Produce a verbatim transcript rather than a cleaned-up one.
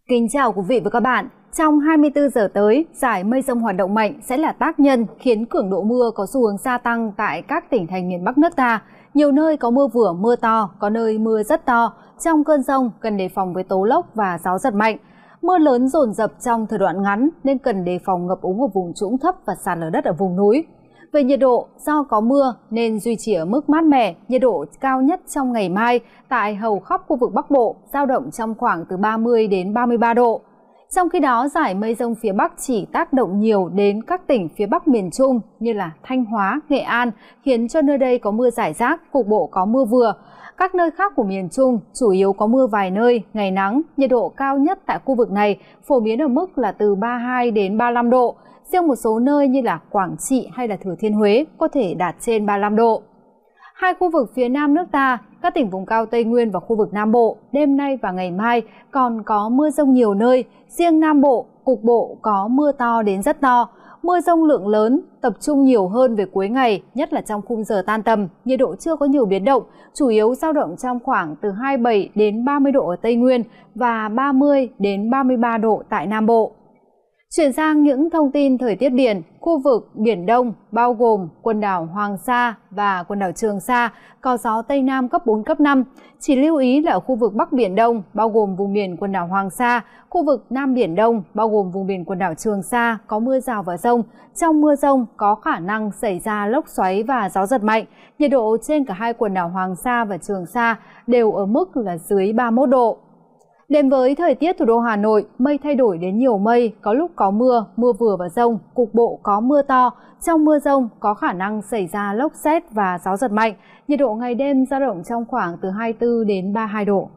Kính chào quý vị và các bạn. Trong hai mươi tư giờ tới, giải mây rông hoạt động mạnh sẽ là tác nhân khiến cường độ mưa có xu hướng gia tăng tại các tỉnh thành miền Bắc nước ta. Nhiều nơi có mưa vừa mưa to, có nơi mưa rất to. Trong cơn dông cần đề phòng với tố lốc và gió giật mạnh. Mưa lớn dồn dập trong thời đoạn ngắn nên cần đề phòng ngập úng ở vùng trũng thấp và sạt lở đất ở vùng núi. Về nhiệt độ, do có mưa nên duy trì ở mức mát mẻ, nhiệt độ cao nhất trong ngày mai tại hầu khắp khu vực Bắc Bộ dao động trong khoảng từ ba mươi đến ba mươi ba độ. Trong khi đó, giải mây rông phía Bắc chỉ tác động nhiều đến các tỉnh phía Bắc miền Trung như là Thanh Hóa, Nghệ An, khiến cho nơi đây có mưa rải rác, cục bộ có mưa vừa. Các nơi khác của miền Trung chủ yếu có mưa vài nơi, ngày nắng, nhiệt độ cao nhất tại khu vực này phổ biến ở mức là từ ba mươi hai đến ba mươi lăm độ. Riêng một số nơi như là Quảng Trị hay là Thừa Thiên Huế có thể đạt trên ba mươi lăm độ. Hai khu vực phía Nam nước ta, các tỉnh vùng cao Tây Nguyên và khu vực Nam Bộ, đêm nay và ngày mai còn có mưa rông nhiều nơi. Riêng Nam Bộ, cục bộ có mưa to đến rất to. Mưa rông lượng lớn, tập trung nhiều hơn về cuối ngày, nhất là trong khung giờ tan tầm. Nhiệt độ chưa có nhiều biến động, chủ yếu dao động trong khoảng từ hai mươi bảy đến ba mươi độ ở Tây Nguyên và ba mươi đến ba mươi ba độ tại Nam Bộ. Chuyển sang những thông tin thời tiết biển, khu vực Biển Đông bao gồm quần đảo Hoàng Sa và quần đảo Trường Sa có gió Tây Nam cấp bốn, cấp năm. Chỉ lưu ý là ở khu vực Bắc Biển Đông bao gồm vùng biển quần đảo Hoàng Sa, khu vực Nam Biển Đông bao gồm vùng biển quần đảo Trường Sa có mưa rào và dông. Trong mưa dông có khả năng xảy ra lốc xoáy và gió giật mạnh. Nhiệt độ trên cả hai quần đảo Hoàng Sa và Trường Sa đều ở mức là dưới ba mươi mốt độ. Đến với thời tiết thủ đô Hà Nội, mây thay đổi đến nhiều mây, có lúc có mưa, mưa vừa và dông, cục bộ có mưa to. Trong mưa dông có khả năng xảy ra lốc sét và gió giật mạnh. Nhiệt độ ngày đêm dao động trong khoảng từ hai mươi tư đến ba mươi hai độ.